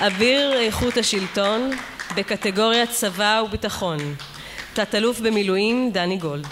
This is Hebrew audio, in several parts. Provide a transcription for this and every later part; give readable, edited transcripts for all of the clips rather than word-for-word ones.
אביר איכות השלטון בקטגוריית צבא וביטחון, תת-אלוף במילואים דני גולד.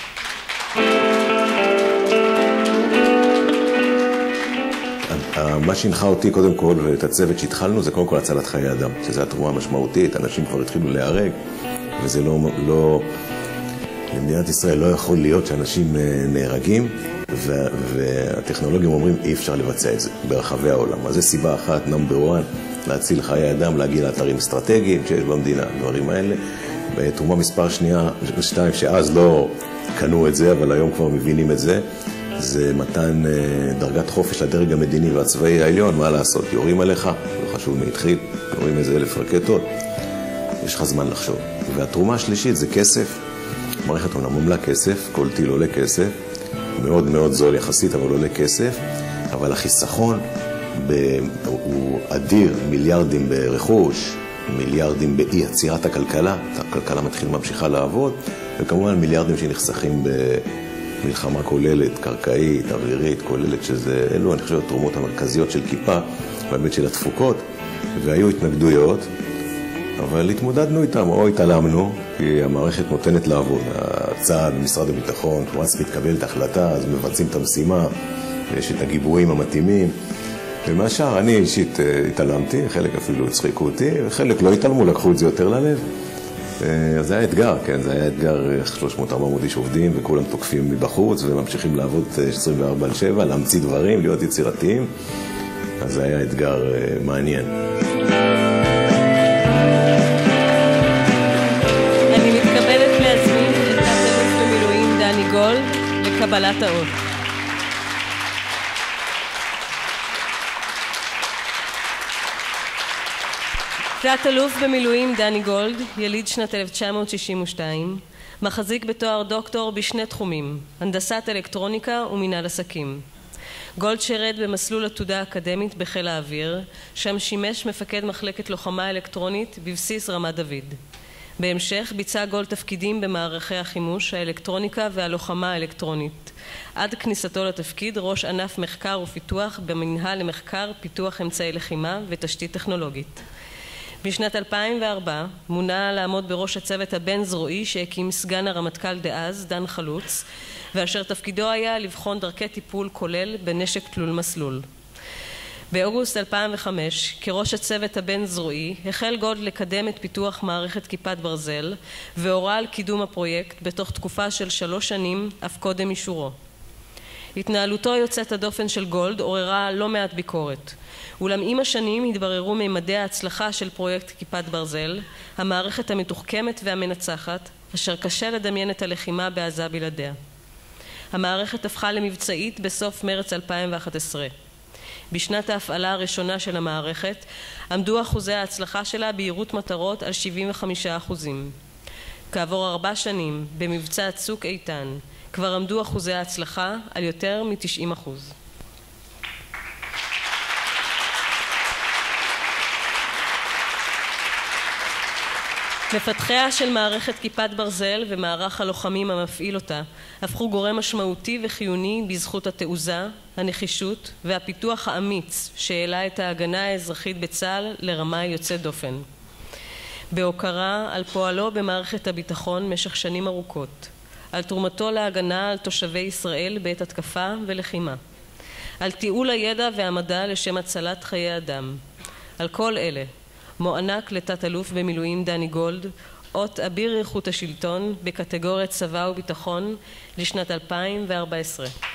מה שהנחה אותי קודם כל ואת הצוות שהתחלנו זה קודם כל הצלת חיי אדם, שזו התרומה המשמעותית. אנשים כבר התחילו להיהרג, וזה לא למדינת ישראל לא יכול להיות שאנשים נהרגים, והטכנולוגים אומרים אי אפשר לבצע את זה ברחבי העולם. אז זו סיבה אחת, נאמבר 1, להציל חיי אדם, להגיע לאתרים אסטרטגיים שיש במדינה, דברים האלה. בתרומה מספר 2, שאז לא קנו את זה, אבל היום כבר מבינים את זה, זה מתן דרגת חופש לדרג המדיני והצבאי העליון. מה לעשות? יורים עליך, לא חשוב מי התחיל, יורים איזה 1,000 רקטות, יש לך זמן לחשוב. והתרומה השלישית זה כסף. מערכת אומנם עולה כסף, כל טיל עולה כסף, מאוד מאוד זול יחסית, אבל עולה כסף, אבל החיסכון הוא אדיר, מיליארדים ברכוש, מיליארדים באי יצירת הכלכלה, הכלכלה ממשיכה לעבוד, וכמובן מיליארדים שנחסכים במלחמה כוללת, קרקעית, אווירית, כוללת, שזה אלו, אני חושב, התרומות המרכזיות של כיפה, באמת של התפוקות, והיו התנגדויות, אבל התמודדנו איתם, או התעלמנו, כי המערכת נותנת לעבוד. הצעד במשרד הביטחון, כמובן מתקבלת החלטה, אז מבצעים את המשימה, ויש את הגיבויים המתאימים. ומהשאר, אני אישית התעלמתי, חלק אפילו הצחיקו אותי, וחלק לא התעלמו, לקחו את זה יותר ללב. אז זה היה אתגר, כן, זה היה אתגר 300-400 איש עובדים, וכולם תוקפים מבחוץ, וממשיכים לעבוד 24/7, להמציא דברים, להיות יצירתיים. אז זה היה אתגר מעניין. גולד לקבלת האות. תת-אלוף במילואים דני גולד, יליד שנת 1962, מחזיק בתואר דוקטור בשני תחומים, הנדסת אלקטרוניקה ומנהל עסקים. גולד שירת במסלול עתודה אקדמית בחיל האוויר, שם שימש מפקד מחלקת לוחמה אלקטרונית בבסיס רמת דוד. בהמשך ביצע גולד תפקידים במערכי החימוש, האלקטרוניקה והלוחמה האלקטרונית. עד כניסתו לתפקיד ראש ענף מחקר ופיתוח במנהל למחקר, פיתוח אמצעי לחימה ותשתית טכנולוגית. בשנת 2004 מונה לעמוד בראש הצוות הבין-זרועי שהקים סגן הרמטכ"ל דאז, דן חלוץ, ואשר תפקידו היה לבחון דרכי טיפול כולל בנשק תלול מסלול. באוגוסט 2005, כראש הצוות הבין-זרועי, החל גולד לקדם את פיתוח מערכת כיפת ברזל, והורה על קידום הפרויקט בתוך תקופה של 3 שנים, אף קודם אישורו. התנהלותו יוצאת הדופן של גולד עוררה לא מעט ביקורת, אולם עם השנים התבררו ממדי ההצלחה של פרויקט כיפת ברזל, המערכת המתוחכמת והמנצחת, אשר קשה לדמיין את הלחימה בעזה בלעדיה. המערכת הפכה למבצעית בסוף מרץ 2011. בשנת ההפעלה הראשונה של המערכת עמדו אחוזי ההצלחה שלה בהירות מטרות על 75%. כעבור 4 שנים במבצע צוק איתן כבר עמדו אחוזי ההצלחה על יותר מ-90%. מפתחיה של מערכת כיפת ברזל ומערך הלוחמים המפעיל אותה הפכו גורם משמעותי וחיוני בזכות התעוזה, הנחישות והפיתוח האמיץ שהעלה את ההגנה האזרחית בצה"ל לרמה יוצאת דופן. בהוקרה על פועלו במערכת הביטחון משך שנים ארוכות, על תרומתו להגנה על תושבי ישראל בעת התקפה ולחימה, על תיעול הידע והמדע לשם הצלת חיי אדם. על כל אלה מוענק לתת-אלוף במילואים דני גולד אות אביר איכות השלטון בקטגוריית צבא וביטחון לשנת 2014.